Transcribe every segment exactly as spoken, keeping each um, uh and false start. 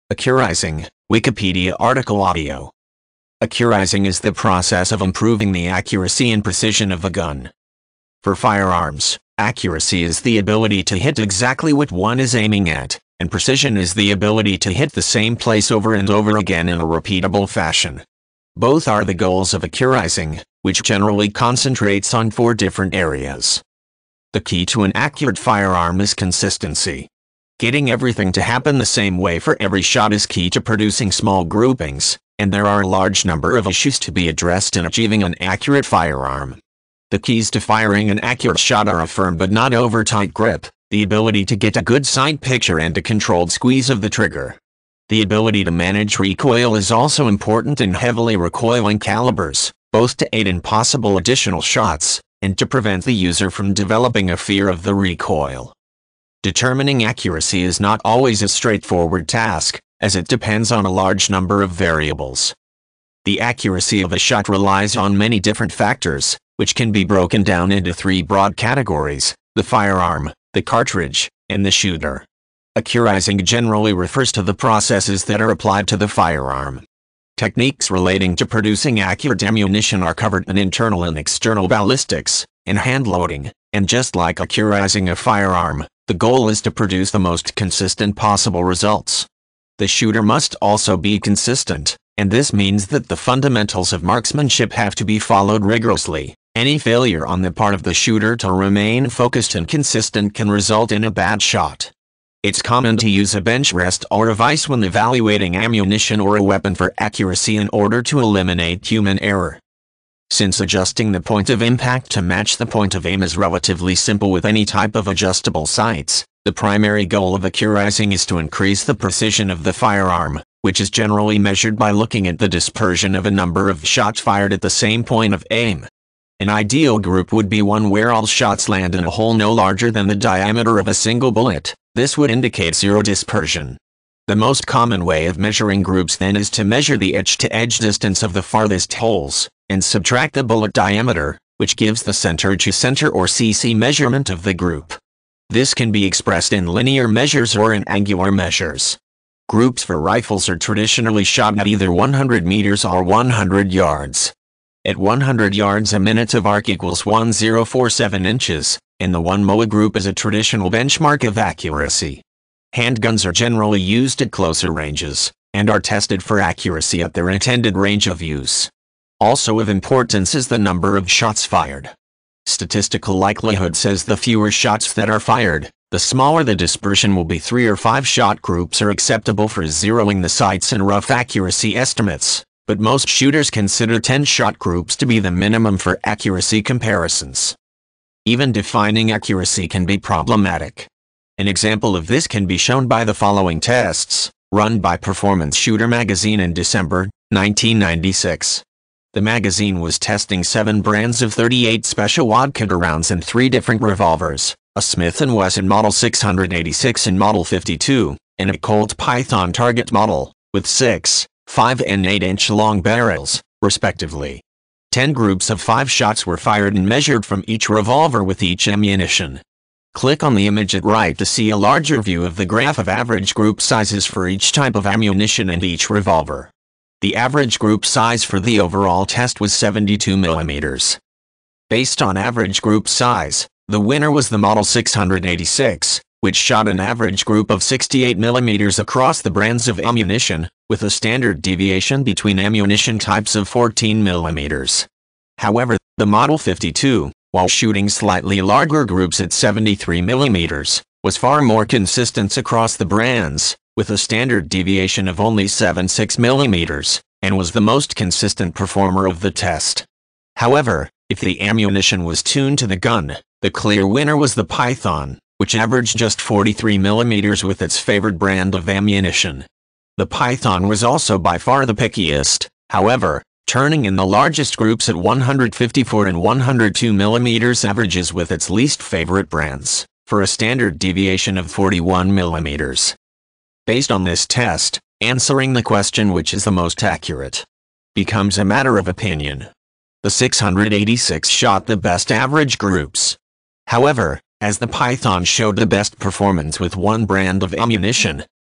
Accurizing, Wikipedia article audio. Accurizing is the process of improving the accuracy and precision of a gun. For firearms, accuracy is the ability to hit exactly what one is aiming at, and precision is the ability to hit the same place over and over again in a repeatable fashion. Both are the goals of Accurizing, which generally concentrates on four different areas. The key to an accurate firearm is consistency. Getting everything to happen the same way for every shot is key to producing small groupings, and there are a large number of issues to be addressed in achieving an accurate firearm. The keys to firing an accurate shot are a firm but not over-tight grip, the ability to get a good sight picture and a controlled squeeze of the trigger. The ability to manage recoil is also important in heavily recoiling calibers, both to aid in possible additional shots, and to prevent the user from developing a fear of the recoil. Determining accuracy is not always a straightforward task, as it depends on a large number of variables. The accuracy of a shot relies on many different factors, which can be broken down into three broad categories: the firearm, the cartridge, and the shooter. Accurizing generally refers to the processes that are applied to the firearm. Techniques relating to producing accurate ammunition are covered in internal and external ballistics, and hand loading, and just like accurizing a firearm, the goal is to produce the most consistent possible results. The shooter must also be consistent, and this means that the fundamentals of marksmanship have to be followed rigorously. Any failure on the part of the shooter to remain focused and consistent can result in a bad shot. It's common to use a bench rest or a vise when evaluating ammunition or a weapon for accuracy in order to eliminate human error. Since adjusting the point of impact to match the point of aim is relatively simple with any type of adjustable sights, the primary goal of accurizing is to increase the precision of the firearm, which is generally measured by looking at the dispersion of a number of shots fired at the same point of aim. An ideal group would be one where all shots land in a hole no larger than the diameter of a single bullet. This would indicate zero dispersion. The most common way of measuring groups then is to measure the edge-to-edge distance of the farthest holes, and subtract the bullet diameter, which gives the center-to-center or C C measurement of the group. This can be expressed in linear measures or in angular measures. Groups for rifles are traditionally shot at either one hundred meters or one hundred yards. At one hundred yards, a minute of arc equals one thousand forty-seven inches, and the one M O A group is a traditional benchmark of accuracy. Handguns are generally used at closer ranges, and are tested for accuracy at their intended range of use. Also of importance is the number of shots fired. Statistical likelihood says the fewer shots that are fired, the smaller the dispersion will be. Three or five shot groups are acceptable for zeroing the sights and rough accuracy estimates, but most shooters consider ten shot groups to be the minimum for accuracy comparisons. Even defining accuracy can be problematic. An example of this can be shown by the following tests, run by Performance Shooter magazine in December nineteen ninety-six. The magazine was testing seven brands of thirty-eight special wadcutter rounds and three different revolvers, a Smith and Wesson Model six eighty-six and Model fifty-two, and a Colt Python target model, with six, five and eight inch long barrels, respectively. Ten groups of five shots were fired and measured from each revolver with each ammunition. Click on the image at right to see a larger view of the graph of average group sizes for each type of ammunition and each revolver. The average group size for the overall test was seventy-two millimeters. Based on average group size, the winner was the Model six eighty-six, which shot an average group of sixty-eight millimeters across the brands of ammunition, with a standard deviation between ammunition types of fourteen millimeters. However, the Model fifty-two, while shooting slightly larger groups at seventy-three millimeters, was far more consistent across the brands, with a standard deviation of only seventy-six millimeters, and was the most consistent performer of the test. However, if the ammunition was tuned to the gun, the clear winner was the Python, which averaged just forty-three millimeters with its favored brand of ammunition. The Python was also by far the pickiest, however, turning in the largest groups at one hundred fifty-four and one hundred two millimeters averages with its least favorite brands, for a standard deviation of forty-one millimeters. Based on this test, answering the question which is the most accurate becomes a matter of opinion. The six eighty-six shot the best average groups. However, as the Python showed the best performance with one brand of ammunition,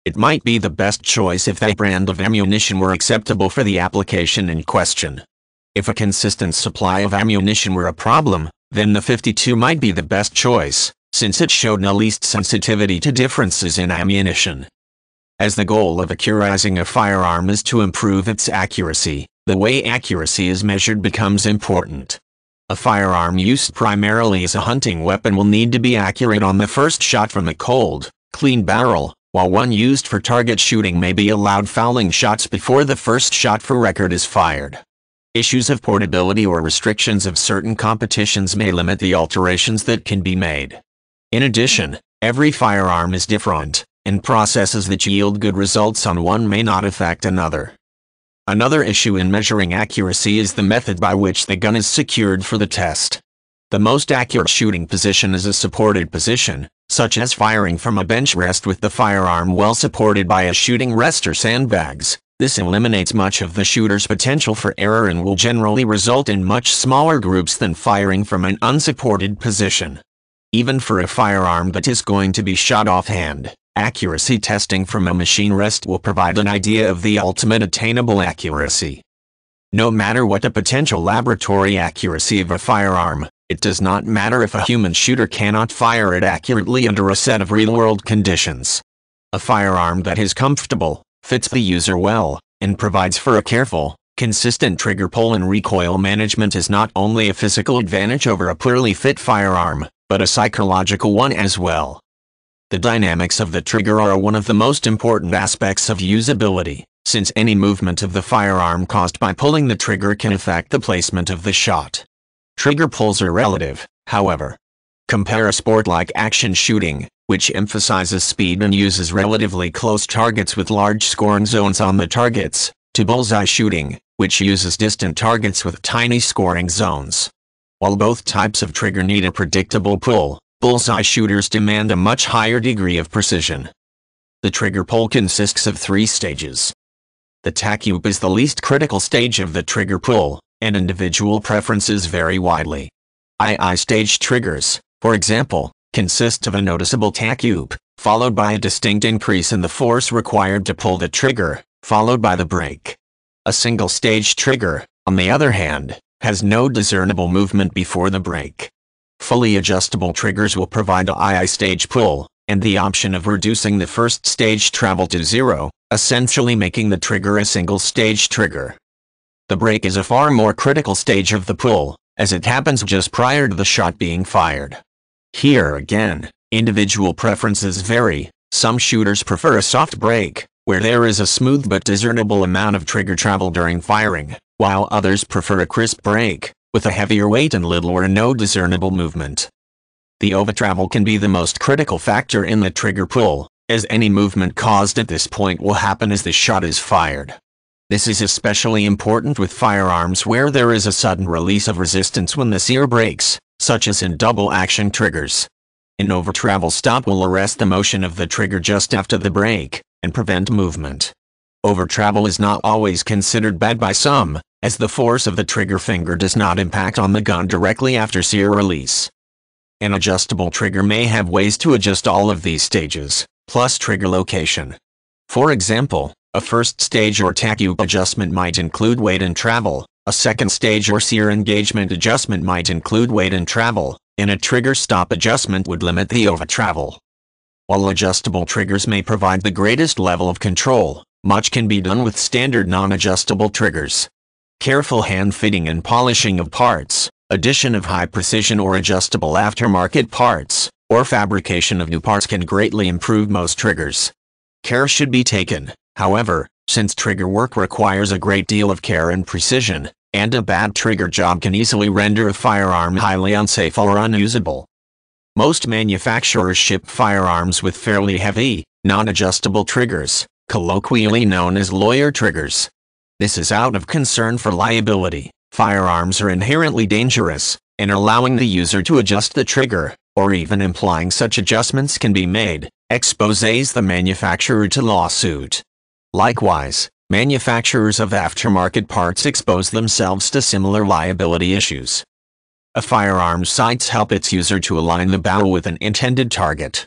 It might be the best choice if that brand of ammunition were acceptable for the application in question. If a consistent supply of ammunition were a problem, then the fifty-two might be the best choice, since it showed the least sensitivity to differences in ammunition. As the goal of accurizing a firearm is to improve its accuracy, the way accuracy is measured becomes important. A firearm used primarily as a hunting weapon will need to be accurate on the first shot from a cold, clean barrel, while one used for target shooting may be allowed fouling shots before the first shot for record is fired. Issues of portability or restrictions of certain competitions may limit the alterations that can be made. In addition, every firearm is different, and processes that yield good results on one may not affect another. Another issue in measuring accuracy is the method by which the gun is secured for the test. The most accurate shooting position is a supported position, such as firing from a bench rest with the firearm well supported by a shooting rest or sandbags. This eliminates much of the shooter's potential for error and will generally result in much smaller groups than firing from an unsupported position. Even for a firearm that is going to be shot offhand, accuracy testing from a machine rest will provide an idea of the ultimate attainable accuracy. No matter what the potential laboratory accuracy of a firearm, it does not matter if a human shooter cannot fire it accurately under a set of real-world conditions. A firearm that is comfortable, fits the user well, and provides for a careful, consistent trigger pull and recoil management is not only a physical advantage over a poorly fit firearm, but a psychological one as well. The dynamics of the trigger are one of the most important aspects of usability, since any movement of the firearm caused by pulling the trigger can affect the placement of the shot. Trigger pulls are relative, however. Compare a sport like action shooting, which emphasizes speed and uses relatively close targets with large scoring zones on the targets, to bullseye shooting, which uses distant targets with tiny scoring zones. While both types of trigger need a predictable pull, bullseye shooters demand a much higher degree of precision. The trigger pull consists of three stages. The tacube is the least critical stage of the trigger pull, and individual preferences vary widely. two I-stage triggers, for example, consist of a noticeable tacube, followed by a distinct increase in the force required to pull the trigger, followed by the brake. A single-stage trigger, on the other hand, has no discernible movement before the brake. Fully adjustable triggers will provide a I-stage pull, and the option of reducing the first stage travel to zero, essentially making the trigger a single-stage trigger. The brake is a far more critical stage of the pull, as it happens just prior to the shot being fired. Here again, individual preferences vary. Some shooters prefer a soft brake, where there is a smooth but discernible amount of trigger travel during firing, while others prefer a crisp brake, with a heavier weight and little or no discernible movement. The overtravel can be the most critical factor in the trigger pull, as any movement caused at this point will happen as the shot is fired. This is especially important with firearms where there is a sudden release of resistance when the sear breaks, such as in double-action triggers. An overtravel stop will arrest the motion of the trigger just after the break, and prevent movement. Overtravel is not always considered bad by some, as the force of the trigger finger does not impact on the gun directly after sear release. An adjustable trigger may have ways to adjust all of these stages, plus trigger location. For example, a first stage or tacube adjustment might include weight and travel, a second stage or sear engagement adjustment might include weight and travel, and a trigger stop adjustment would limit the overtravel. While adjustable triggers may provide the greatest level of control, much can be done with standard non-adjustable triggers. Careful hand fitting and polishing of parts, addition of high-precision or adjustable aftermarket parts, or fabrication of new parts can greatly improve most triggers. Care should be taken, however, since trigger work requires a great deal of care and precision, and a bad trigger job can easily render a firearm highly unsafe or unusable. Most manufacturers ship firearms with fairly heavy, non-adjustable triggers, colloquially known as lawyer triggers. This is out of concern for liability. Firearms are inherently dangerous, and allowing the user to adjust the trigger, or even implying such adjustments can be made, exposes the manufacturer to lawsuit. Likewise, manufacturers of aftermarket parts expose themselves to similar liability issues. A firearm's sights help its user to align the barrel with an intended target.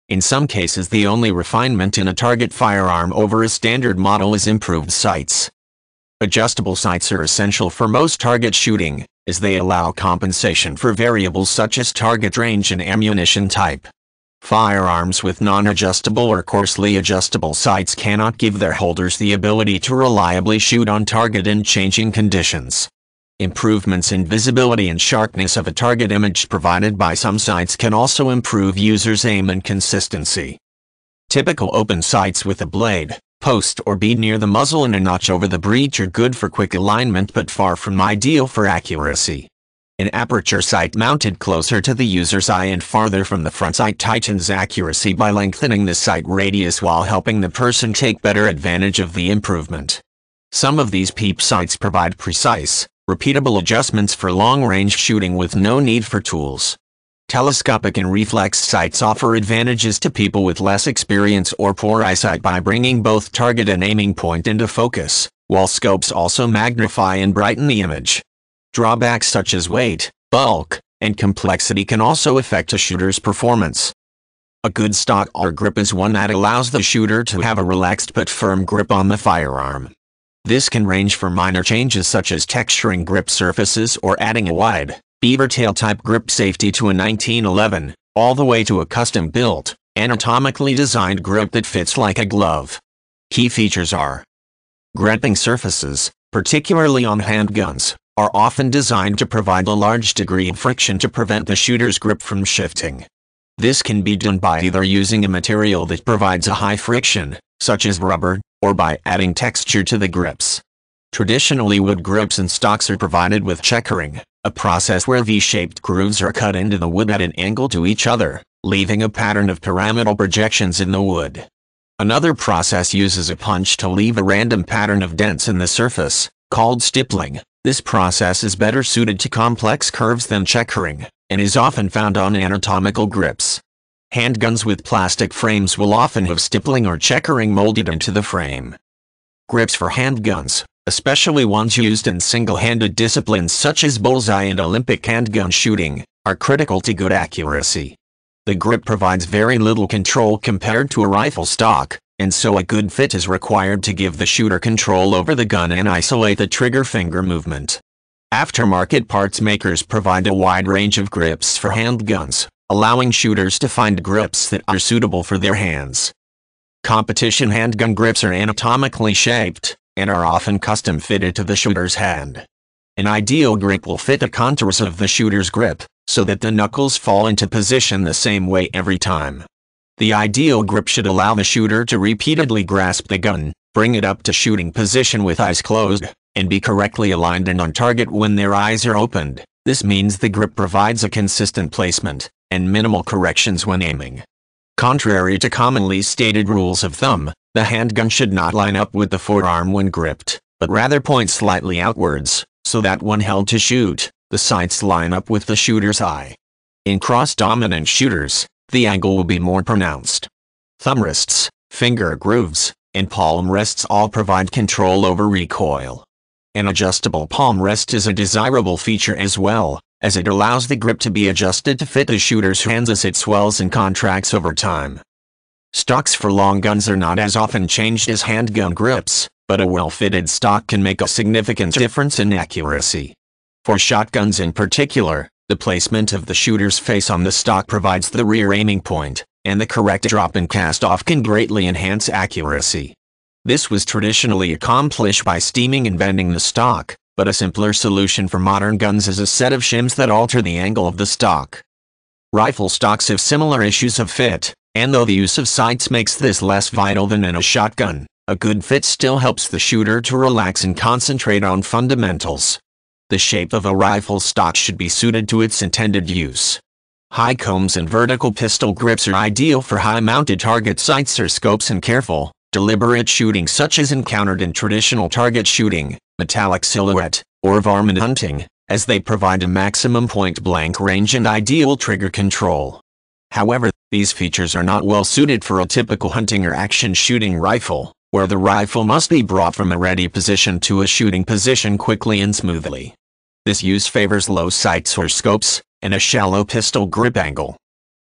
In some cases, the only refinement in a target firearm over a standard model is improved sights. Adjustable sights are essential for most target shooting, as they allow compensation for variables such as target range and ammunition type. Firearms with non-adjustable or coarsely adjustable sights cannot give their holders the ability to reliably shoot on target in changing conditions. Improvements in visibility and sharpness of a target image provided by some sights can also improve users' aim and consistency. Typical open sights with a blade, post or bead near the muzzle and a notch over the breech are good for quick alignment but far from ideal for accuracy. An aperture sight mounted closer to the user's eye and farther from the front sight tightens accuracy by lengthening the sight radius while helping the person take better advantage of the improvement. Some of these peep sights provide precise, repeatable adjustments for long-range shooting with no need for tools. Telescopic and reflex sights offer advantages to people with less experience or poor eyesight by bringing both target and aiming point into focus, while scopes also magnify and brighten the image. Drawbacks such as weight, bulk, and complexity can also affect a shooter's performance. A good stock or grip is one that allows the shooter to have a relaxed but firm grip on the firearm. This can range from minor changes such as texturing grip surfaces or adding a wide, beaver tail type grip safety to a nineteen eleven, all the way to a custom-built, anatomically designed grip that fits like a glove. Key features are: gripping surfaces, particularly on handguns, are often designed to provide a large degree of friction to prevent the shooter's grip from shifting. This can be done by either using a material that provides a high friction, such as rubber, or by adding texture to the grips. Traditionally, wood grips and stocks are provided with checkering, a process where V-shaped grooves are cut into the wood at an angle to each other, leaving a pattern of pyramidal projections in the wood. Another process uses a punch to leave a random pattern of dents in the surface, called stippling. This process is better suited to complex curves than checkering, and is often found on anatomical grips. Handguns with plastic frames will often have stippling or checkering molded into the frame. Grips for handguns, especially ones used in single-handed disciplines such as bullseye and Olympic handgun shooting, are critical to good accuracy. The grip provides very little control compared to a rifle stock, and so a good fit is required to give the shooter control over the gun and isolate the trigger finger movement. Aftermarket parts makers provide a wide range of grips for handguns, allowing shooters to find grips that are suitable for their hands. Competition handgun grips are anatomically shaped, and are often custom fitted to the shooter's hand. An ideal grip will fit the contours of the shooter's grip, so that the knuckles fall into position the same way every time. The ideal grip should allow the shooter to repeatedly grasp the gun, bring it up to shooting position with eyes closed, and be correctly aligned and on target when their eyes are opened. This means the grip provides a consistent placement, and minimal corrections when aiming. Contrary to commonly stated rules of thumb, the handgun should not line up with the forearm when gripped, but rather point slightly outwards, so that when held to shoot, the sights line up with the shooter's eye. In cross-dominant shooters, the angle will be more pronounced. Thumb rests, finger grooves, and palm rests all provide control over recoil. An adjustable palm rest is a desirable feature as well, as it allows the grip to be adjusted to fit the shooter's hands as it swells and contracts over time. Stocks for long guns are not as often changed as handgun grips, but a well-fitted stock can make a significant difference in accuracy. For shotguns in particular, the placement of the shooter's face on the stock provides the rear aiming point, and the correct drop and cast-off can greatly enhance accuracy. This was traditionally accomplished by steaming and bending the stock, but a simpler solution for modern guns is a set of shims that alter the angle of the stock. Rifle stocks have similar issues of fit, and though the use of sights makes this less vital than in a shotgun, a good fit still helps the shooter to relax and concentrate on fundamentals. The shape of a rifle stock should be suited to its intended use. High combs and vertical pistol grips are ideal for high-mounted target sights or scopes and careful, deliberate shooting such as encountered in traditional target shooting, metallic silhouette, or varmint hunting, as they provide a maximum point-blank range and ideal trigger control. However, these features are not well suited for a typical hunting or action shooting rifle, where the rifle must be brought from a ready position to a shooting position quickly and smoothly. This use favors low sights or scopes, and a shallow pistol grip angle.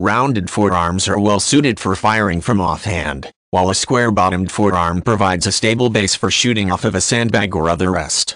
Rounded forearms are well suited for firing from offhand, while a square-bottomed forearm provides a stable base for shooting off of a sandbag or other rest.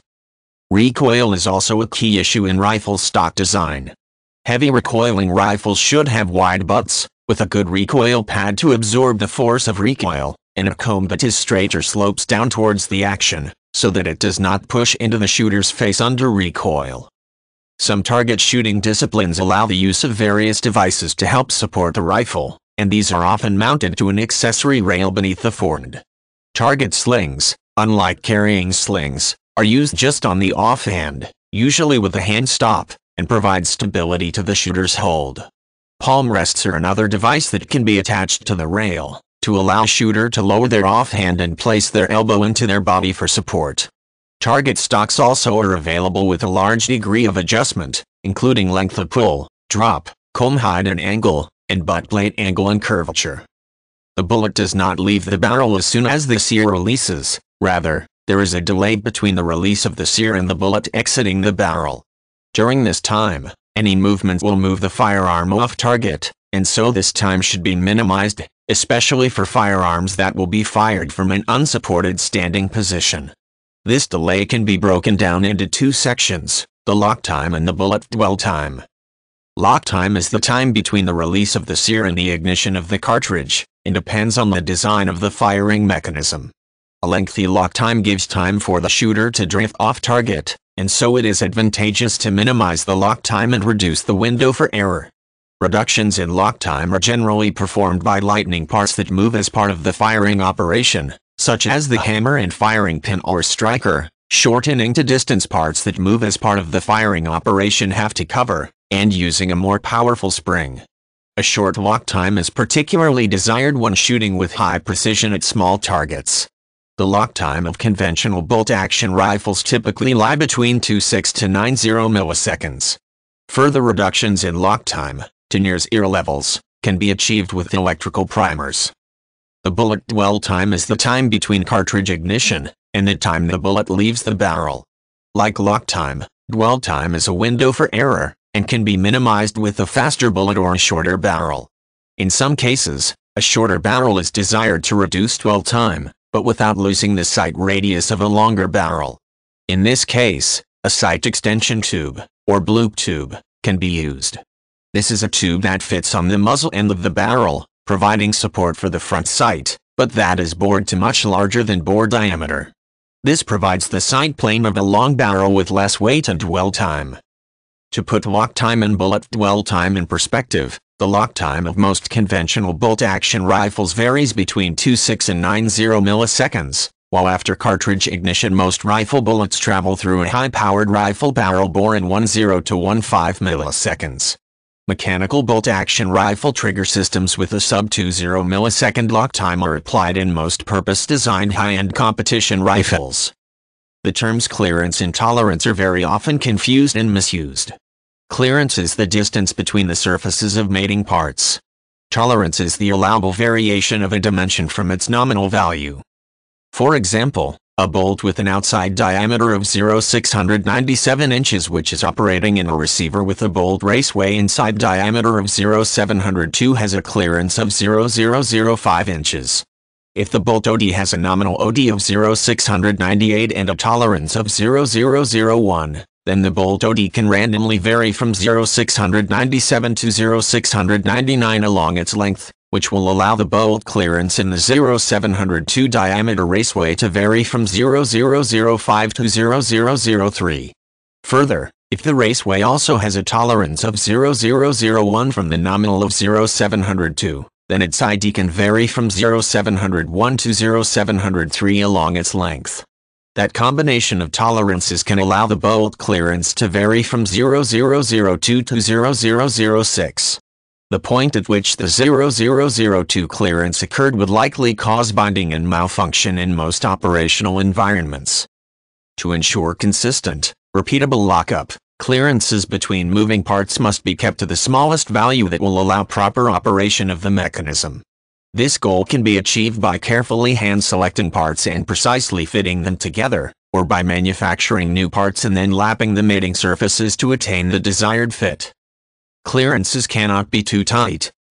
Recoil is also a key issue in rifle stock design. Heavy recoiling rifles should have wide butts, with a good recoil pad to absorb the force of recoil, and a comb that is straight or slopes down towards the action, so that it does not push into the shooter's face under recoil. Some target shooting disciplines allow the use of various devices to help support the rifle, and these are often mounted to an accessory rail beneath the forend. Target slings, unlike carrying slings, are used just on the offhand, usually with a hand stop, and provide stability to the shooter's hold. Palm rests are another device that can be attached to the rail, to allow a shooter to lower their offhand and place their elbow into their body for support. Target stocks also are available with a large degree of adjustment, including length of pull, drop, comb height and angle, and butt plate angle and curvature. The bullet does not leave the barrel as soon as the sear releases, rather, there is a delay between the release of the sear and the bullet exiting the barrel. During this time, any movement will move the firearm off target, and so this time should be minimized, especially for firearms that will be fired from an unsupported standing position. This delay can be broken down into two sections, the lock time and the bullet dwell time. Lock time is the time between the release of the sear and the ignition of the cartridge, and depends on the design of the firing mechanism. A lengthy lock time gives time for the shooter to drift off target, and so it is advantageous to minimize the lock time and reduce the window for error. Reductions in lock time are generally performed by lightening parts that move as part of the firing operation, such as the hammer and firing pin or striker. Shortening to distance parts that move as part of the firing operation have to cover, and using a more powerful spring. A short lock time is particularly desired when shooting with high precision at small targets. The lock time of conventional bolt-action rifles typically lie between twenty-six to ninety milliseconds. Further reductions in lock time, to near zero levels, can be achieved with electrical primers. The bullet dwell time is the time between cartridge ignition and the time the bullet leaves the barrel. Like lock time, dwell time is a window for error, and can be minimized with a faster bullet or a shorter barrel. In some cases, a shorter barrel is desired to reduce dwell time, but without losing the sight radius of a longer barrel. In this case, a sight extension tube, or bloop tube, can be used. This is a tube that fits on the muzzle end of the barrel, providing support for the front sight, but that is bored to much larger than bore diameter. This provides the sight plane of a long barrel with less weight and dwell time. To put lock time and bullet dwell time in perspective, the lock time of most conventional bolt-action rifles varies between twenty-six and ninety milliseconds, while after cartridge ignition most rifle bullets travel through a high-powered rifle barrel bore in ten to fifteen milliseconds. Mechanical bolt-action rifle trigger systems with a sub-twenty millisecond lock time are applied in most purpose-designed high-end competition rifles. The terms clearance and tolerance are very often confused and misused. Clearance is the distance between the surfaces of mating parts. Tolerance is the allowable variation of a dimension from its nominal value. For example, a bolt with an outside diameter of zero point six nine seven inches which is operating in a receiver with a bolt raceway inside diameter of zero point seven zero two has a clearance of zero point zero zero five inches. If the bolt O D has a nominal O D of zero point six nine eight and a tolerance of zero point zero zero one, then the bolt O D can randomly vary from zero point six nine seven to zero point six nine nine along its length, which will allow the bolt clearance in the zero point seven zero two diameter raceway to vary from zero point zero zero five to zero point zero zero three. Further, if the raceway also has a tolerance of zero point zero zero one from the nominal of zero point seven zero two, then its I D can vary from zero point seven zero one to zero point seven zero three along its length. That combination of tolerances can allow the bolt clearance to vary from zero point zero zero two to zero point zero zero six. The point at which the zero point zero zero two clearance occurred would likely cause binding and malfunction in most operational environments. To ensure consistent, repeatable lockup, clearances between moving parts must be kept to the smallest value that will allow proper operation of the mechanism. This goal can be achieved by carefully hand-selecting parts and precisely fitting them together, or by manufacturing new parts and then lapping the mating surfaces to attain the desired fit. Clearances cannot be too tight,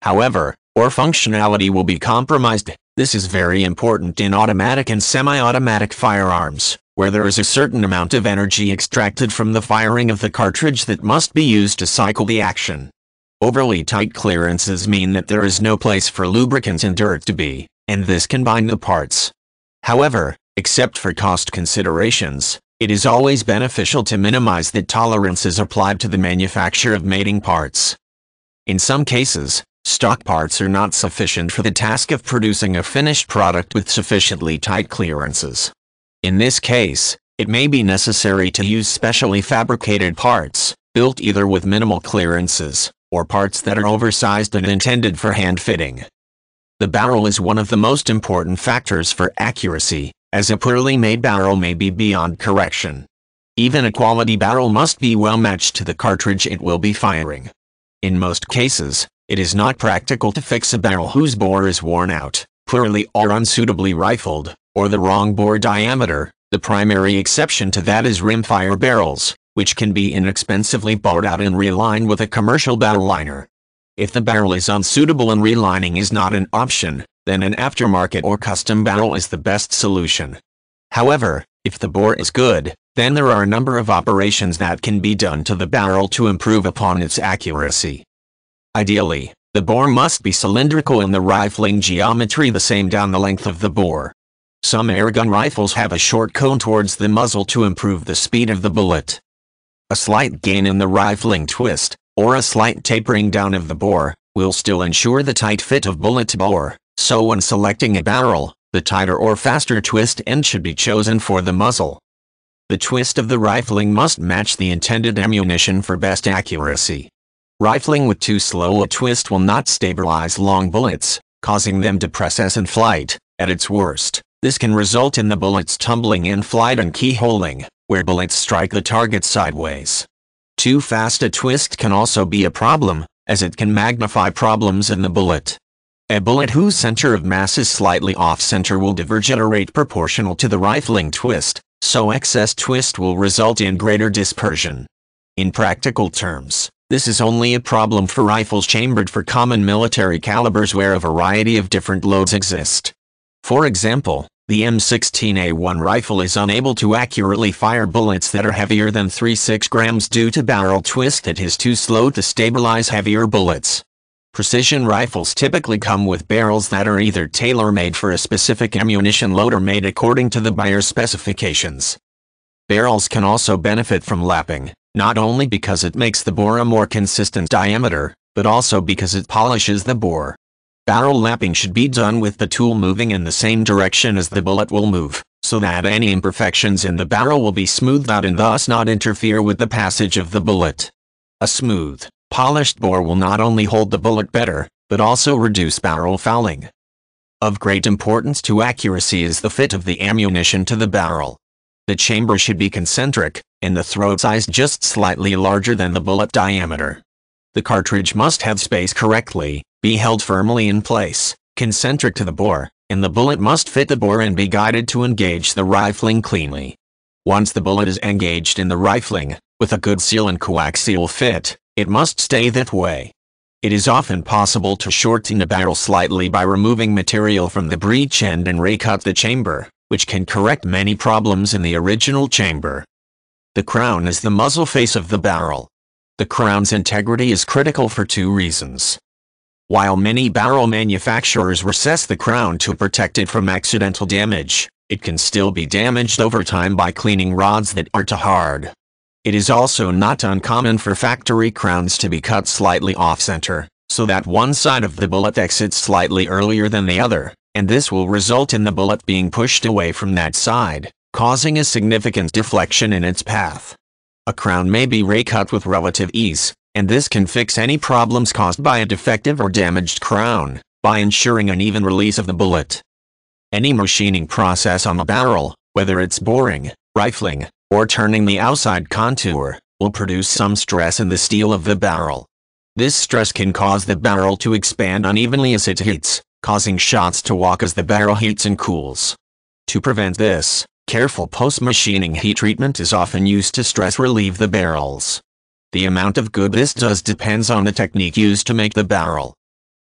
However, bore functionality will be compromised. This is very important in automatic and semi-automatic firearms, where there is a certain amount of energy extracted from the firing of the cartridge that must be used to cycle the action. Overly tight clearances mean that there is no place for lubricants and dirt to be, and this can bind the parts. However, except for cost considerations, it is always beneficial to minimize the tolerances applied to the manufacture of mating parts. In some cases, stock parts are not sufficient for the task of producing a finished product with sufficiently tight clearances. In this case, it may be necessary to use specially fabricated parts, built either with minimal clearances, or parts that are oversized and intended for hand fitting. The barrel is one of the most important factors for accuracy, as a poorly made barrel may be beyond correction. Even a quality barrel must be well matched to the cartridge it will be firing. In most cases, it is not practical to fix a barrel whose bore is worn out, poorly or unsuitably rifled, or the wrong bore diameter. The primary exception to that is rimfire barrels, which can be inexpensively bored out and relined with a commercial barrel liner. If the barrel is unsuitable and relining is not an option, then an aftermarket or custom barrel is the best solution. However, if the bore is good, then there are a number of operations that can be done to the barrel to improve upon its accuracy. Ideally, the bore must be cylindrical and the rifling geometry the same down the length of the bore. Some airgun rifles have a short cone towards the muzzle to improve the speed of the bullet. A slight gain in the rifling twist, or a slight tapering down of the bore, will still ensure the tight fit of bullet bore, so when selecting a barrel, the tighter or faster twist end should be chosen for the muzzle. The twist of the rifling must match the intended ammunition for best accuracy. Rifling with too slow a twist will not stabilize long bullets, causing them to process in flight. At its worst, this can result in the bullets tumbling in flight and keyholing, where bullets strike the target sideways. Too fast a twist can also be a problem, as it can magnify problems in the bullet. A bullet whose center of mass is slightly off-center will diverge at a rate proportional to the rifling twist, so excess twist will result in greater dispersion. In practical terms, this is only a problem for rifles chambered for common military calibers where a variety of different loads exist. For example, the M sixteen A one rifle is unable to accurately fire bullets that are heavier than three point six grams due to barrel twist that is too slow to stabilize heavier bullets. Precision rifles typically come with barrels that are either tailor-made for a specific ammunition load or made according to the buyer's specifications. Barrels can also benefit from lapping, not only because it makes the bore a more consistent diameter, but also because it polishes the bore. Barrel lapping should be done with the tool moving in the same direction as the bullet will move, so that any imperfections in the barrel will be smoothed out and thus not interfere with the passage of the bullet. A smooth, polished bore will not only hold the bullet better, but also reduce barrel fouling. Of great importance to accuracy is the fit of the ammunition to the barrel. The chamber should be concentric, and the throat size just slightly larger than the bullet diameter. The cartridge must have spaced correctly, be held firmly in place, concentric to the bore, and the bullet must fit the bore and be guided to engage the rifling cleanly. Once the bullet is engaged in the rifling, with a good seal and coaxial fit, it must stay that way. It is often possible to shorten a barrel slightly by removing material from the breech end and recut the chamber, which can correct many problems in the original chamber. The crown is the muzzle face of the barrel. The crown's integrity is critical for two reasons. While many barrel manufacturers recess the crown to protect it from accidental damage, it can still be damaged over time by cleaning rods that are too hard. It is also not uncommon for factory crowns to be cut slightly off-center, so that one side of the bullet exits slightly earlier than the other, and this will result in the bullet being pushed away from that side, causing a significant deflection in its path. A crown may be recut with relative ease, and this can fix any problems caused by a defective or damaged crown, by ensuring an even release of the bullet. Any machining process on a barrel, whether it's boring, rifling, or turning the outside contour, will produce some stress in the steel of the barrel. This stress can cause the barrel to expand unevenly as it heats, causing shots to walk as the barrel heats and cools. To prevent this, careful post-machining heat treatment is often used to stress relieve the barrels. The amount of good this does depends on the technique used to make the barrel.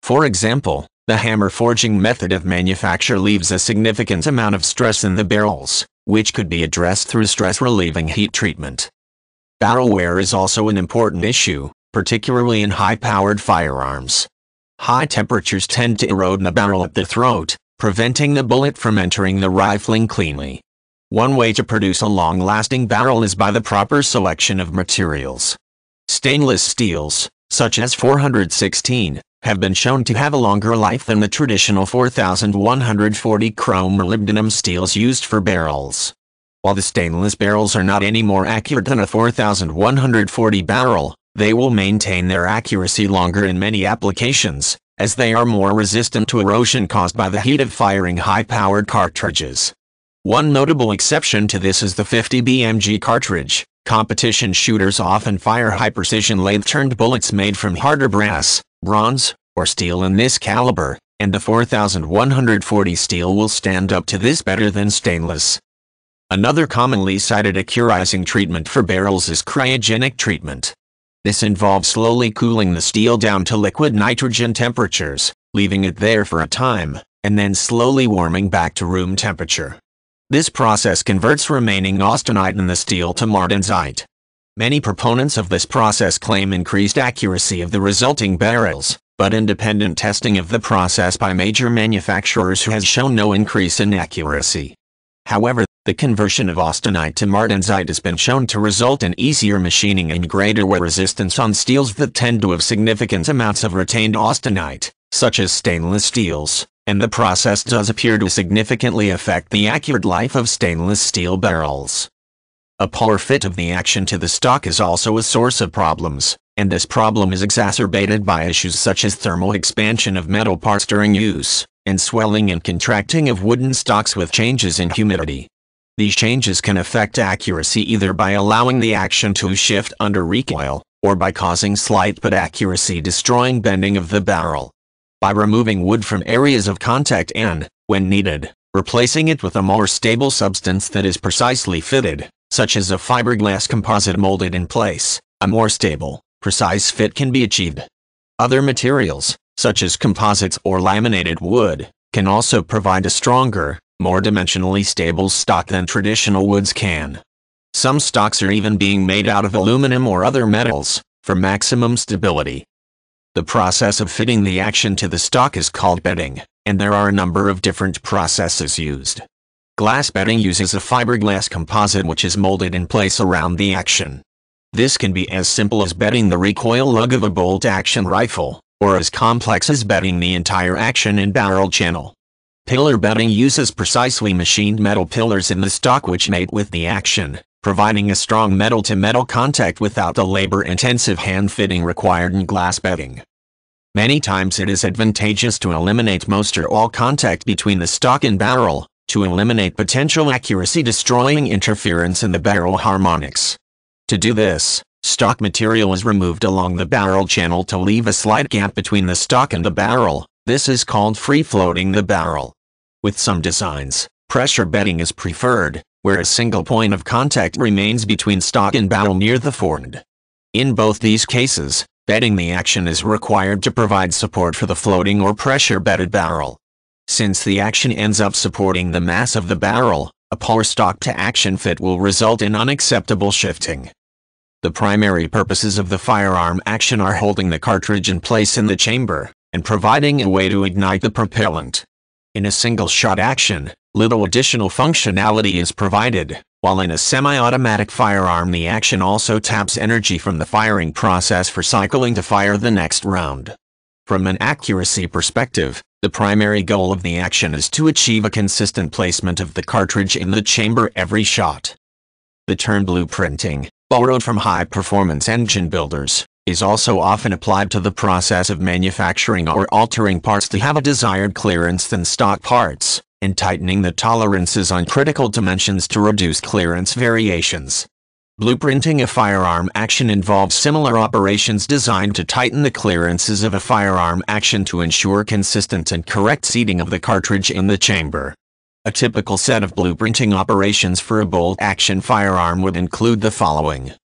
For example, the hammer forging method of manufacture leaves a significant amount of stress in the barrels, which could be addressed through stress-relieving heat treatment. Barrel wear is also an important issue, particularly in high-powered firearms. High temperatures tend to erode the barrel at the throat, preventing the bullet from entering the rifling cleanly. One way to produce a long-lasting barrel is by the proper selection of materials. Stainless steels, such as four sixteen, have been shown to have a longer life than the traditional four thousand one hundred forty chrome or molybdenum steels used for barrels. While the stainless barrels are not any more accurate than a four thousand one hundred forty barrel, they will maintain their accuracy longer in many applications, as they are more resistant to erosion caused by the heat of firing high-powered cartridges. One notable exception to this is the fifty B M G cartridge. Competition shooters often fire high-precision lathe-turned bullets made from harder brass, bronze, or steel in this caliber, and the four thousand one hundred forty steel will stand up to this better than stainless. Another commonly cited accurizing treatment for barrels is cryogenic treatment. This involves slowly cooling the steel down to liquid nitrogen temperatures, leaving it there for a time, and then slowly warming back to room temperature. This process converts remaining austenite in the steel to martensite. Many proponents of this process claim increased accuracy of the resulting barrels, but independent testing of the process by major manufacturers has shown no increase in accuracy. However, the conversion of austenite to martensite has been shown to result in easier machining and greater wear resistance on steels that tend to have significant amounts of retained austenite, such as stainless steels, and the process does appear to significantly affect the accurate life of stainless steel barrels. A poor fit of the action to the stock is also a source of problems, and this problem is exacerbated by issues such as thermal expansion of metal parts during use, and swelling and contracting of wooden stocks with changes in humidity. These changes can affect accuracy either by allowing the action to shift under recoil, or by causing slight but accuracy destroying bending of the barrel. By removing wood from areas of contact and, when needed, replacing it with a more stable substance that is precisely fitted, such as a fiberglass composite molded in place, a more stable, precise fit can be achieved. Other materials, such as composites or laminated wood, can also provide a stronger, more dimensionally stable stock than traditional woods can. Some stocks are even being made out of aluminum or other metals, for maximum stability. The process of fitting the action to the stock is called bedding, and there are a number of different processes used. Glass bedding uses a fiberglass composite which is molded in place around the action. This can be as simple as bedding the recoil lug of a bolt-action rifle, or as complex as bedding the entire action and barrel channel. Pillar bedding uses precisely machined metal pillars in the stock which mate with the action, providing a strong metal-to-metal contact without the labor-intensive hand-fitting required in glass bedding. Many times it is advantageous to eliminate most or all contact between the stock and barrel, to eliminate potential accuracy-destroying interference in the barrel harmonics. To do this, stock material is removed along the barrel channel to leave a slight gap between the stock and the barrel. This is called free-floating the barrel. With some designs, pressure bedding is preferred, where a single point of contact remains between stock and barrel near the forend. In both these cases, bedding the action is required to provide support for the floating or pressure-bedded barrel. Since the action ends up supporting the mass of the barrel, a poor stock-to-action fit will result in unacceptable shifting. The primary purposes of the firearm action are holding the cartridge in place in the chamber, and providing a way to ignite the propellant. In a single-shot action, little additional functionality is provided, while in a semi-automatic firearm the action also taps energy from the firing process for cycling to fire the next round. From an accuracy perspective, the primary goal of the action is to achieve a consistent placement of the cartridge in the chamber every shot. The term blueprinting, borrowed from high-performance engine builders, is also often applied to the process of manufacturing or altering parts to have a desired clearance than stock parts, and tightening the tolerances on critical dimensions to reduce clearance variations. Blueprinting a firearm action involves similar operations designed to tighten the clearances of a firearm action to ensure consistent and correct seating of the cartridge in the chamber. A typical set of blueprinting operations for a bolt-action firearm would include the following.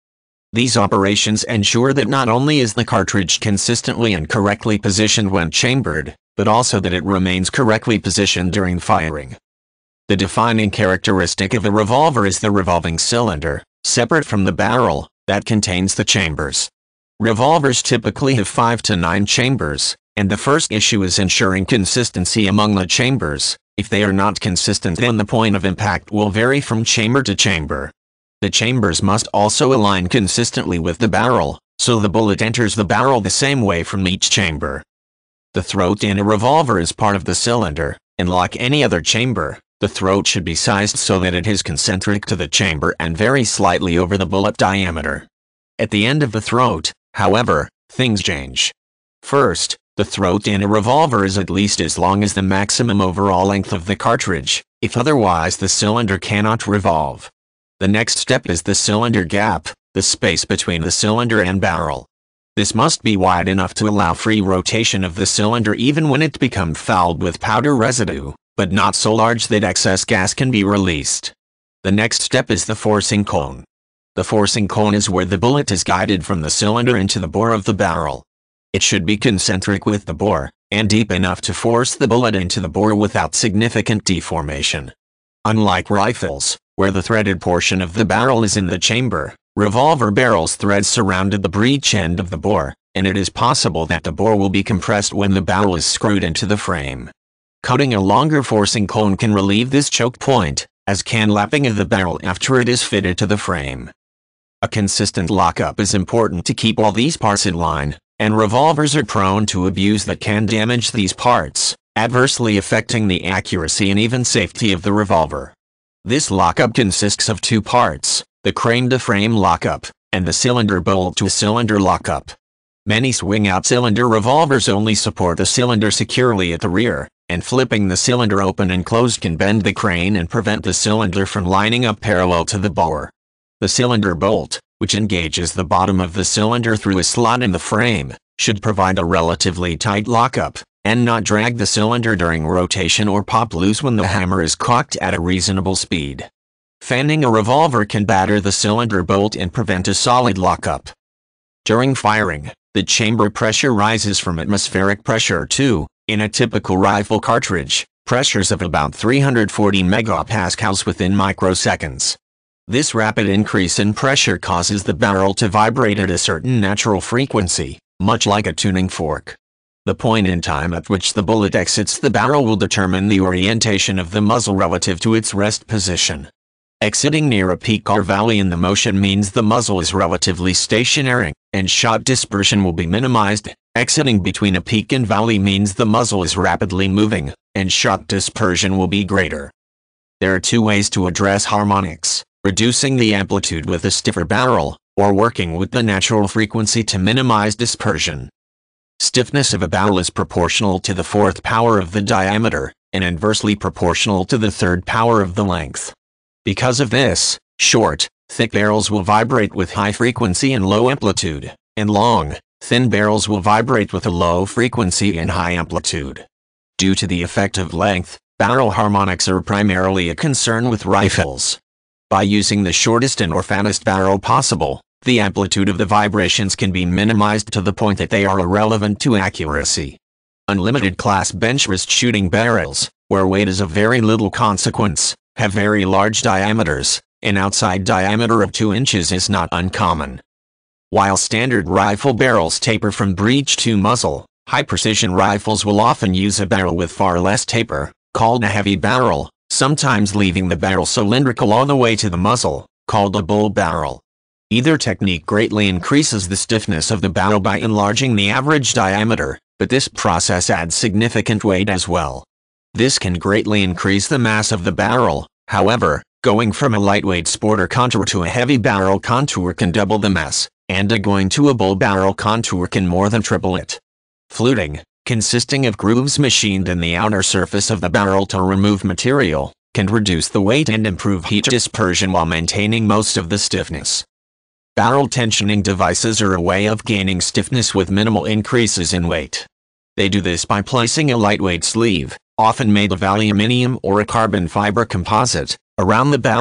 These operations ensure that not only is the cartridge consistently and correctly positioned when chambered, but also that it remains correctly positioned during firing. The defining characteristic of a revolver is the revolving cylinder, separate from the barrel, that contains the chambers. Revolvers typically have five to nine chambers, and the first issue is ensuring consistency among the chambers. If they are not consistent, then the point of impact will vary from chamber to chamber. The chambers must also align consistently with the barrel, so the bullet enters the barrel the same way from each chamber. The throat in a revolver is part of the cylinder, and like any other chamber, the throat should be sized so that it is concentric to the chamber and very slightly over the bullet diameter. At the end of the throat, however, things change. First, the throat in a revolver is at least as long as the maximum overall length of the cartridge, if otherwise the cylinder cannot revolve. The next step is the cylinder gap, the space between the cylinder and barrel. This must be wide enough to allow free rotation of the cylinder even when it becomes fouled with powder residue, but not so large that excess gas can be released. The next step is the forcing cone. The forcing cone is where the bullet is guided from the cylinder into the bore of the barrel. It should be concentric with the bore, and deep enough to force the bullet into the bore without significant deformation. Unlike rifles, where the threaded portion of the barrel is in the chamber, revolver barrels' threads surrounded the breech end of the bore, and it is possible that the bore will be compressed when the barrel is screwed into the frame. Cutting a longer forcing cone can relieve this choke point, as can lapping of the barrel after it is fitted to the frame. A consistent lockup is important to keep all these parts in line, and revolvers are prone to abuse that can damage these parts, adversely affecting the accuracy and even safety of the revolver. This lockup consists of two parts, the crane-to-frame lockup, and the cylinder bolt-to-cylinder lockup. Many swing-out cylinder revolvers only support the cylinder securely at the rear, and flipping the cylinder open and closed can bend the crane and prevent the cylinder from lining up parallel to the bore. The cylinder bolt, which engages the bottom of the cylinder through a slot in the frame, should provide a relatively tight lockup, and not drag the cylinder during rotation or pop loose when the hammer is cocked at a reasonable speed. Fanning a revolver can batter the cylinder bolt and prevent a solid lockup. During firing, the chamber pressure rises from atmospheric pressure to, in a typical rifle cartridge, pressures of about three hundred forty megapascals within microseconds. This rapid increase in pressure causes the barrel to vibrate at a certain natural frequency, much like a tuning fork. The point in time at which the bullet exits the barrel will determine the orientation of the muzzle relative to its rest position. Exiting near a peak or valley in the motion means the muzzle is relatively stationary, and shot dispersion will be minimized. Exiting between a peak and valley means the muzzle is rapidly moving, and shot dispersion will be greater. There are two ways to address harmonics: reducing the amplitude with a stiffer barrel, or working with the natural frequency to minimize dispersion. Stiffness of a barrel is proportional to the fourth power of the diameter, and inversely proportional to the third power of the length. Because of this, short, thick barrels will vibrate with high frequency and low amplitude, and long, thin barrels will vibrate with a low frequency and high amplitude. Due to the effect of length, barrel harmonics are primarily a concern with rifles. By using the shortest and or fattest barrel possible, the amplitude of the vibrations can be minimized to the point that they are irrelevant to accuracy. Unlimited class bench-rest shooting barrels, where weight is of very little consequence, have very large diameters. An outside diameter of two inches is not uncommon. While standard rifle barrels taper from breech to muzzle, high-precision rifles will often use a barrel with far less taper, called a heavy barrel, sometimes leaving the barrel cylindrical all the way to the muzzle, called a bull barrel. Either technique greatly increases the stiffness of the barrel by enlarging the average diameter, but this process adds significant weight as well. This can greatly increase the mass of the barrel. However, going from a lightweight sporter contour to a heavy barrel contour can double the mass, and a going to a bull barrel contour can more than triple it. Fluting, consisting of grooves machined in the outer surface of the barrel to remove material, can reduce the weight and improve heat dispersion while maintaining most of the stiffness. Barrel tensioning devices are a way of gaining stiffness with minimal increases in weight. They do this by placing a lightweight sleeve, often made of aluminium or a carbon fiber composite, around the barrel,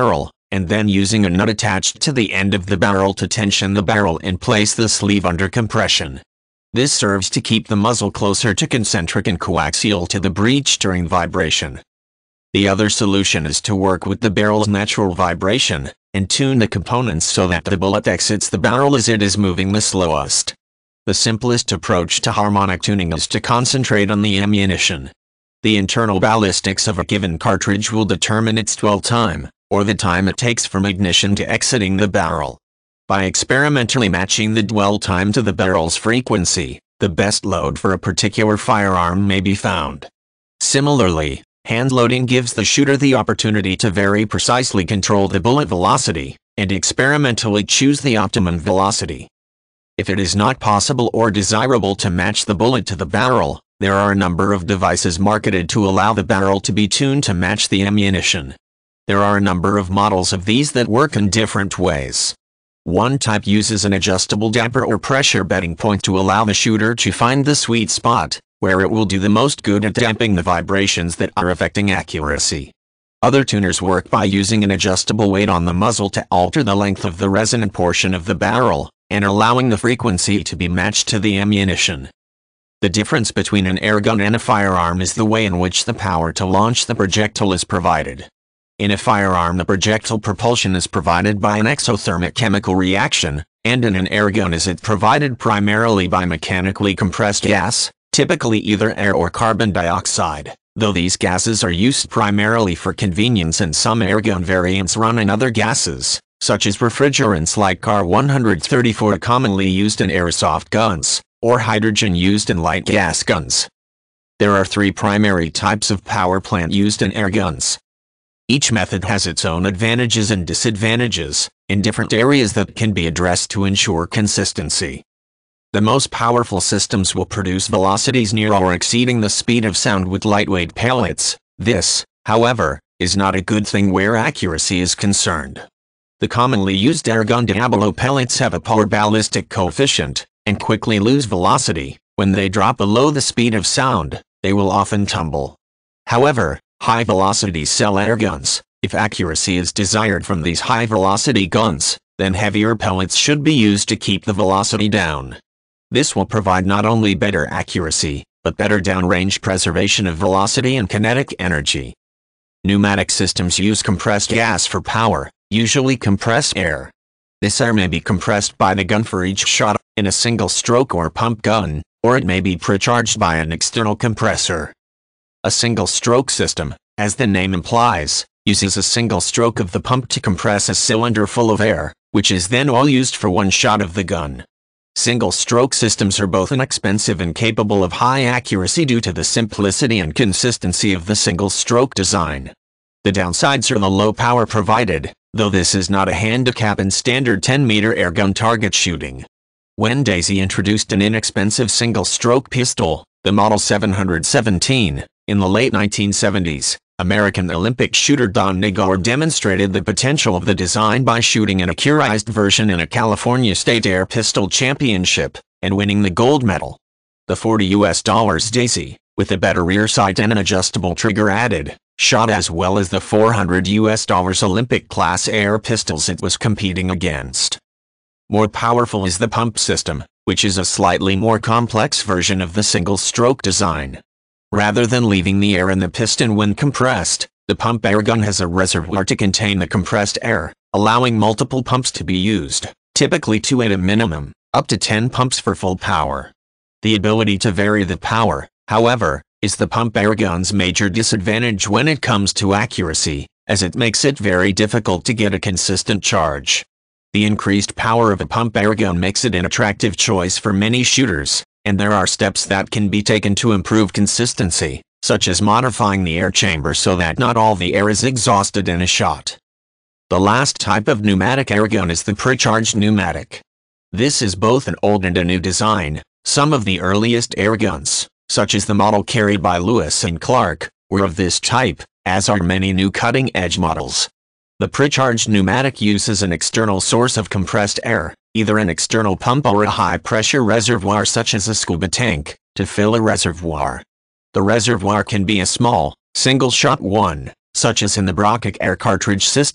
and then using a nut attached to the end of the barrel to tension the barrel and place the sleeve under compression. This serves to keep the muzzle closer to concentric and coaxial to the breech during vibration. The other solution is to work with the barrel's natural vibration, and tune the components so that the bullet exits the barrel as it is moving the slowest. The simplest approach to harmonic tuning is to concentrate on the ammunition. The internal ballistics of a given cartridge will determine its dwell time, or the time it takes from ignition to exiting the barrel. By experimentally matching the dwell time to the barrel's frequency, the best load for a particular firearm may be found. Similarly, hand loading gives the shooter the opportunity to very precisely control the bullet velocity, and experimentally choose the optimum velocity. If it is not possible or desirable to match the bullet to the barrel, there are a number of devices marketed to allow the barrel to be tuned to match the ammunition. There are a number of models of these that work in different ways. One type uses an adjustable damper or pressure bedding point to allow the shooter to find the sweet spot, where it will do the most good at damping the vibrations that are affecting accuracy. Other tuners work by using an adjustable weight on the muzzle to alter the length of the resonant portion of the barrel, and allowing the frequency to be matched to the ammunition. The difference between an airgun and a firearm is the way in which the power to launch the projectile is provided. In a firearm, the projectile propulsion is provided by an exothermic chemical reaction, and in an airgun is it provided primarily by mechanically compressed gas, typically either air or carbon dioxide, though these gases are used primarily for convenience and some airgun variants run on other gases, such as refrigerants like C A R one thirty-four commonly used in airsoft guns, or hydrogen used in light gas guns. There are three primary types of power plant used in airguns. Each method has its own advantages and disadvantages, in different areas that can be addressed to ensure consistency. The most powerful systems will produce velocities near or exceeding the speed of sound with lightweight pellets. This, however, is not a good thing where accuracy is concerned. The commonly used airgun Diablo pellets have a poor ballistic coefficient, and quickly lose velocity. When they drop below the speed of sound, they will often tumble. However, high-velocity cell airguns, if accuracy is desired from these high-velocity guns, then heavier pellets should be used to keep the velocity down. This will provide not only better accuracy, but better downrange preservation of velocity and kinetic energy. Pneumatic systems use compressed gas for power, usually compressed air. This air may be compressed by the gun for each shot in a single stroke or pump gun, or it may be precharged by an external compressor. A single-stroke system, as the name implies, uses a single stroke of the pump to compress a cylinder full of air, which is then all used for one shot of the gun. Single-stroke systems are both inexpensive and capable of high accuracy due to the simplicity and consistency of the single-stroke design. The downsides are the low power provided, though this is not a handicap in standard ten meter airgun target shooting. When Daisy introduced an inexpensive single-stroke pistol, the Model seven seventeen, in the late nineteen seventies, American Olympic shooter Don Nigor demonstrated the potential of the design by shooting an Accurized version in a California State Air Pistol Championship, and winning the gold medal. The forty U S dollars Daisy, with a better rear sight and an adjustable trigger added, shot as well as the four hundred U S dollars Olympic class air pistols it was competing against. More powerful is the pump system, which is a slightly more complex version of the single-stroke design. Rather than leaving the air in the piston when compressed, the pump airgun has a reservoir to contain the compressed air, allowing multiple pumps to be used, typically two at a minimum, up to ten pumps for full power. The ability to vary the power, however, is the pump airgun's major disadvantage when it comes to accuracy, as it makes it very difficult to get a consistent charge. The increased power of a pump airgun makes it an attractive choice for many shooters, and there are steps that can be taken to improve consistency, such as modifying the air chamber so that not all the air is exhausted in a shot. The last type of pneumatic airgun is the precharged pneumatic. This is both an old and a new design. Some of the earliest airguns, such as the model carried by Lewis and Clark, were of this type, as are many new cutting-edge models. The precharged pneumatic uses an external source of compressed air, either an external pump or a high-pressure reservoir such as a scuba tank, to fill a reservoir. The reservoir can be a small, single-shot one, such as in the Brockich air cartridge system,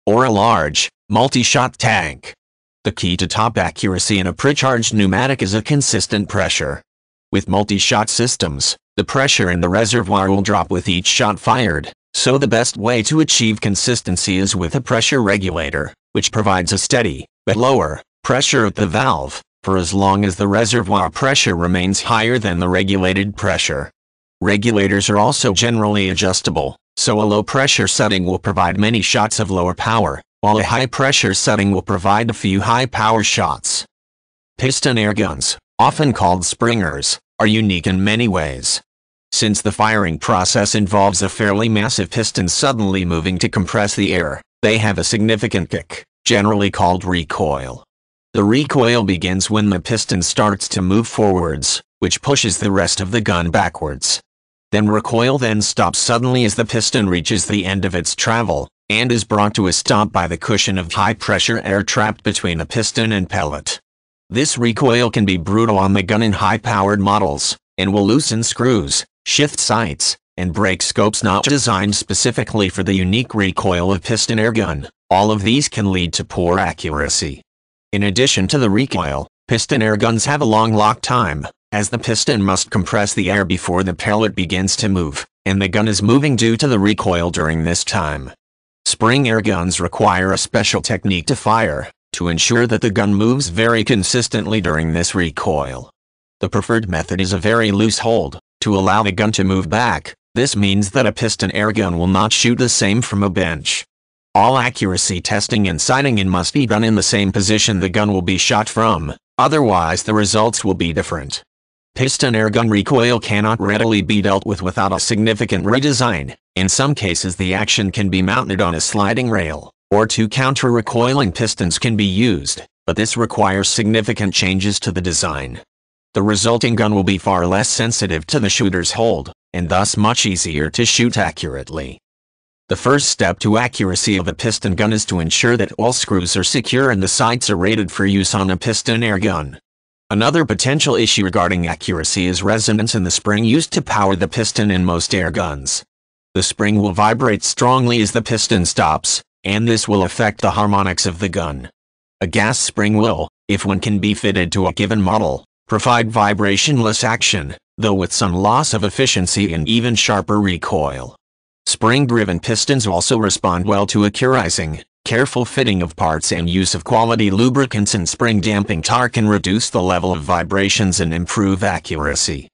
or a large, multi-shot tank. The key to top accuracy in a pre-charged pneumatic is a consistent pressure. With multi-shot systems, the pressure in the reservoir will drop with each shot fired, so the best way to achieve consistency is with a pressure regulator, which provides a steady, but lower, pressure at the valve, for as long as the reservoir pressure remains higher than the regulated pressure. Regulators are also generally adjustable, so a low-pressure setting will provide many shots of lower power, while a high-pressure setting will provide a few high-power shots. Piston air guns, often called springers, are unique in many ways. Since the firing process involves a fairly massive piston suddenly moving to compress the air, they have a significant kick, generally called recoil. The recoil begins when the piston starts to move forwards, which pushes the rest of the gun backwards. Then recoil then stops suddenly as the piston reaches the end of its travel, and is brought to a stop by the cushion of high-pressure air trapped between a piston and pellet. This recoil can be brutal on the gun in high-powered models, and will loosen screws, shift sights, and break scopes not designed specifically for the unique recoil of piston air gun. All of these can lead to poor accuracy. In addition to the recoil, piston air guns have a long lock time, as the piston must compress the air before the pellet begins to move, and the gun is moving due to the recoil during this time. Spring air guns require a special technique to fire, to ensure that the gun moves very consistently during this recoil. The preferred method is a very loose hold, to allow the gun to move back. This means that a piston air gun will not shoot the same from a bench. All accuracy testing and sighting in must be done in the same position the gun will be shot from, otherwise the results will be different. Piston air gun recoil cannot readily be dealt with without a significant redesign. In some cases the action can be mounted on a sliding rail, or two counter-recoiling pistons can be used, but this requires significant changes to the design. The resulting gun will be far less sensitive to the shooter's hold, and thus much easier to shoot accurately. The first step to accuracy of a piston gun is to ensure that all screws are secure and the sights are rated for use on a piston air gun. Another potential issue regarding accuracy is resonance in the spring used to power the piston in most air guns. The spring will vibrate strongly as the piston stops, and this will affect the harmonics of the gun. A gas spring will, if one can be fitted to a given model, provide vibrationless action, though with some loss of efficiency and even sharper recoil. Spring-driven pistons also respond well to accurizing. Careful fitting of parts and use of quality lubricants and spring damping tar can reduce the level of vibrations and improve accuracy.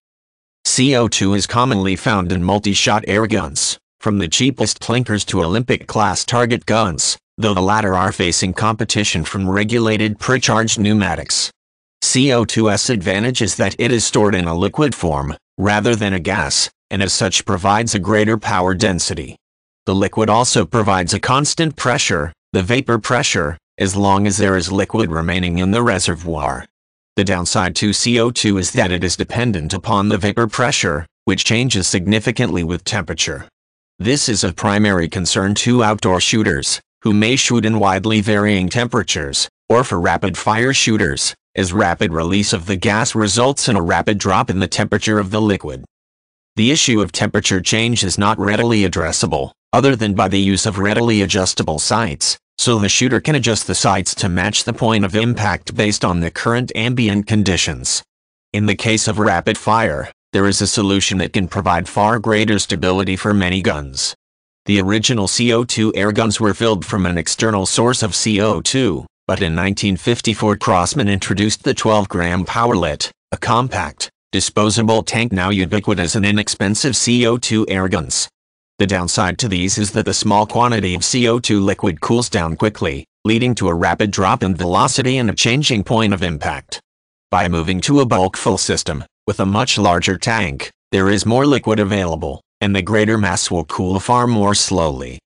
C O two is commonly found in multi-shot air guns, from the cheapest clinkers to Olympic-class target guns, though the latter are facing competition from regulated pre-charged pneumatics. C O two's advantage is that it is stored in a liquid form, rather than a gas, and as such provides a greater power density. The liquid also provides a constant pressure, the vapor pressure, as long as there is liquid remaining in the reservoir. The downside to C O two is that it is dependent upon the vapor pressure, which changes significantly with temperature. This is of primary concern to outdoor shooters, who may shoot in widely varying temperatures, or for rapid-fire shooters, as rapid release of the gas results in a rapid drop in the temperature of the liquid. The issue of temperature change is not readily addressable, other than by the use of readily adjustable sights, so the shooter can adjust the sights to match the point of impact based on the current ambient conditions. In the case of rapid fire, there is a solution that can provide far greater stability for many guns. The original C O two air guns were filled from an external source of C O two, but in nineteen fifty-four Crossman introduced the twelve gram Powerlit, a compact, disposable tank now ubiquitous and inexpensive C O two air guns. The downside to these is that the small quantity of C O two liquid cools down quickly, leading to a rapid drop in velocity and a changing point of impact. By moving to a bulk fill system, with a much larger tank, there is more liquid available, and the greater mass will cool far more slowly.